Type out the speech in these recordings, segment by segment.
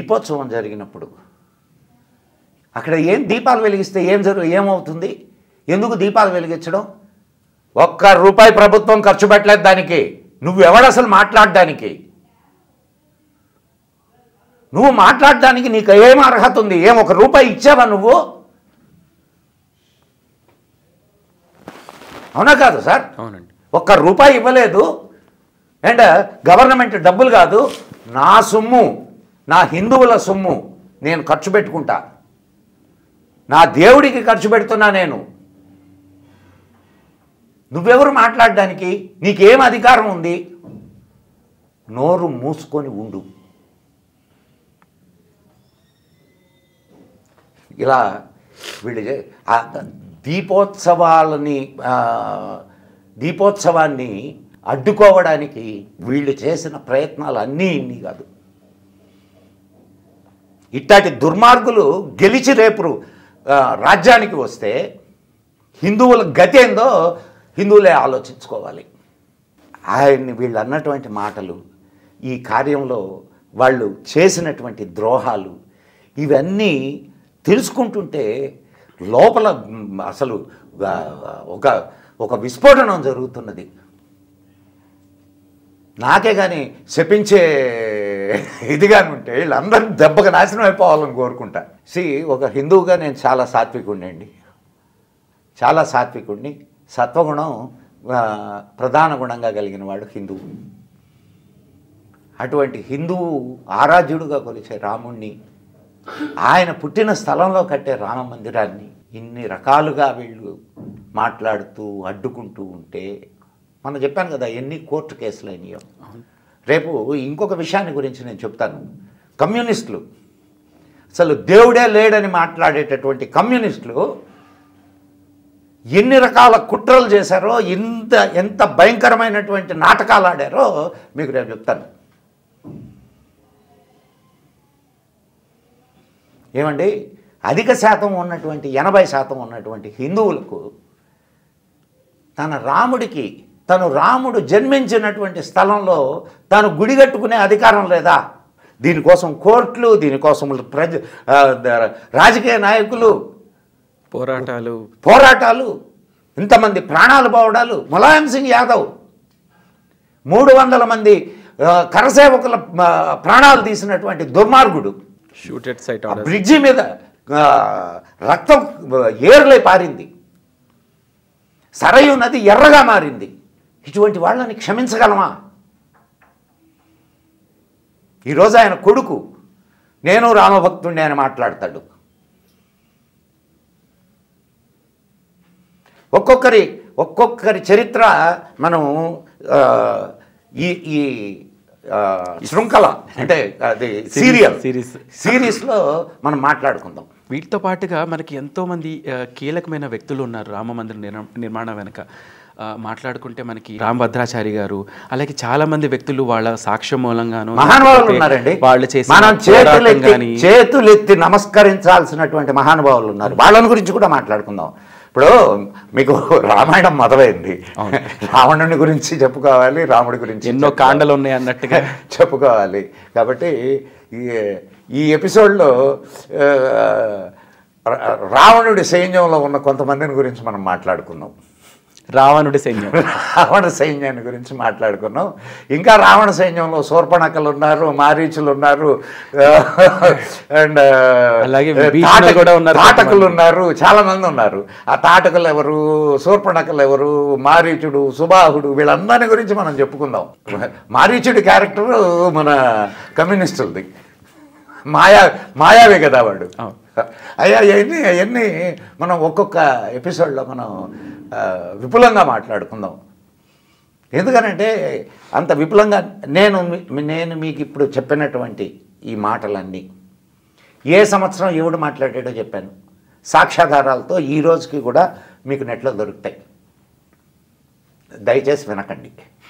దీపోత్సవం జరిగినప్పుడు అక్కడ ఏం దీపాలు వెలిగిస్తే ఏమవుతుంది? ఎందుకు దీపాలు వెలిగించడం? ₹1 ప్రభుత్వం ఖర్చు పెట్టలేదు దానికి. నువ్వెవడు అసలు మాట్లాడడానికి? నువ్వు మాట్లాడడానికి నీకు ఏం అర్హత ఉంది? ₹1 ఇచ్చావా నువ్వు? అవునా కాదు సార్? అవునండి. ₹1 ఇవ్వలేదు. అండ్ గవర్నమెంట్ డబ్బులు కాదు, నా సొమ్ము, నా హిందువుల సొమ్ము నేను ఖర్చు పెట్టుకుంటా, నా దేవుడికి ఖర్చు పెడుతున్నా నేను. నువ్వెవరు మాట్లాడడానికి? నీకేం అధికారం ఉంది? నోరు మూసుకొని ఉండు. ఇలా వీళ్ళు దీపోత్సవాన్ని అడ్డుకోవడానికి వీళ్ళు చేసిన ప్రయత్నాలు అన్నీ ఇన్ని కాదు. ఇట్లాంటి దుర్మార్గులు గెలిచి రేపు రాజ్యానికి వస్తే హిందువుల గతి ఏందో హిందువులే ఆలోచించుకోవాలి. వీళ్ళు అన్నటువంటి మాటలు, ఈ కార్యంలో వాళ్ళు చేసినటువంటి ద్రోహాలు, ఇవన్నీ తెలుసుకుంటుంటే లోపల అసలు ఒక విస్ఫోటనం జరుగుతున్నది. నాకే కానీ శపించే ఇదిగాని ఉంటే వీళ్ళందరూ దెబ్బగా నాశనం అయిపోవాలని కోరుకుంటా. ఒక హిందువుగా నేను చాలా సాత్వికుడిని, చాలా సాత్వికుడిని. సత్వగుణం ప్రధాన గుణంగా కలిగిన వాడు హిందువు. అటువంటి హిందువు ఆరాధ్యుడుగా కొలిచే రాముణ్ణి, ఆయన పుట్టిన స్థలంలో కట్టే రామ మందిరాన్ని ఇన్ని రకాలుగా వీళ్ళు మాట్లాడుతూ అడ్డుకుంటూ ఉంటే, మనం చెప్పాను కదా ఎన్ని కోర్టు కేసులు అయినాయో. రేపు ఇంకొక విషయాన్ని గురించి నేను చెప్తాను. కమ్యూనిస్టులు, అసలు దేవుడే లేడని మాట్లాడేటటువంటి కమ్యూనిస్టులు ఎన్ని రకాల కుట్రలు చేశారో, ఎంత భయంకరమైనటువంటి నాటకాలు ఆడారో మీకు రేపు చెప్తాను. ఏమండి, అధిక శాతం ఉన్నటువంటి 80% ఉన్నటువంటి హిందువులకు తను రాముడు జన్మించినటువంటి స్థలంలో తాను గుడి కట్టుకునే అధికారం లేదా? దీనికోసం కోర్టులు, దీనికోసం రాజకీయ నాయకులు పోరాటాలు, ఇంతమంది ప్రాణాలు పోవడాలు. ములాయం సింగ్ యాదవ్ 300 మంది కరసేవకుల ప్రాణాలు తీసినటువంటి దుర్మార్గుడు. బ్రిడ్జి మీద రక్తం ఏర్లై పారింది, సరయు నది ఎర్రగా మారింది. ఇటువంటి వాళ్ళని క్షమించగలమా? ఈరోజు ఆయన కొడుకు నేను రామభక్తుడిని అని మాట్లాడతాడు. ఒక్కొక్కరి చరిత్ర మనం ఈ శృంఖల అంటే అది సిరీస్లో మనం మాట్లాడుకుందాం. వీటితో పాటుగా మనకి ఎంతోమంది కీలకమైన వ్యక్తులు ఉన్నారు రామ మందిర నిర్మాణం వెనుక. మాట్లాడుకుంటే మనకి రామభద్రాచారి గారు, అలాగే చాలా మంది వ్యక్తులు వాళ్ళ సాక్ష్యం మూలంగాను మహానుభావులు ఉన్నారండి. వాళ్ళు చేసి మనం చేతులెత్తి నమస్కరించాల్సినటువంటి మహానుభావులు ఉన్నారు. వాళ్ళని గురించి కూడా మాట్లాడుకుందాం. ఇప్పుడు మీకు రామాయణం మొదలైంది, రావణుని గురించి చెప్పుకోవాలి, రాముడి గురించి ఎన్నో కాండలు ఉన్నాయి అన్నట్టుగా చెప్పుకోవాలి. కాబట్టి ఈ ఎపిసోడ్లో రావణుడి సైన్యంలో ఉన్న కొంతమందిని గురించి మనం మాట్లాడుకుందాం. రావణ సైన్యాన్ని గురించి మాట్లాడుకున్నాం. ఇంకా రావణ సైన్యంలో శూర్పణఖలు ఉన్నారు, మారీచులు ఉన్నారు, అండ్ తాటకులు ఉన్నారు, చాలా మంది ఉన్నారు. ఆ తాటకులు ఎవరు, శూర్పణఖలు ఎవరు, మారీచుడు, సుబాహుడు, వీళ్ళందరి గురించి మనం చెప్పుకుందాం. మారీచుడి క్యారెక్టరు మన కమ్యూనిస్టులది, మాయావే కదా వాడు. అయ్యా అవన్నీ మనం ఒక్కొక్క ఎపిసోడ్లో మనం విపులంగా మాట్లాడుకుందాం. ఎందుకనంటే అంత విపులంగా నేను మీకు ఇప్పుడు చెప్పినటువంటి ఈ మాటలన్నీ ఏ సంవత్సరం ఎవడు మాట్లాడాడో చెప్పాను. సాక్ష్యాధారాలతో ఈ రోజుకి కూడా మీకు నెట్లో దొరుకుతాయి. దయచేసి వినకండి.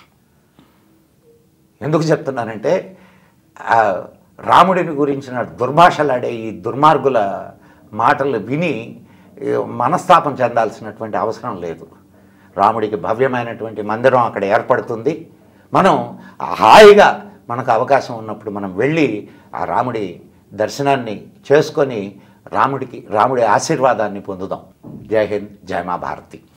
ఎందుకు చెప్తున్నానంటే రాముడిని గురించిన దుర్భాషలాడే ఈ దుర్మార్గుల మాటలు విని మనస్తాపం చెందాల్సినటువంటి అవసరం లేదు. రాముడికి భవ్యమైనటువంటి మందిరం అక్కడ ఏర్పడుతుంది. మనం హాయిగా మనకు అవకాశం ఉన్నప్పుడు మనం వెళ్ళి ఆ రాముడి దర్శనాన్ని చేసుకొని రాముడి ఆశీర్వాదాన్ని పొందుదాం. జై హింద్, జై మా భారతి.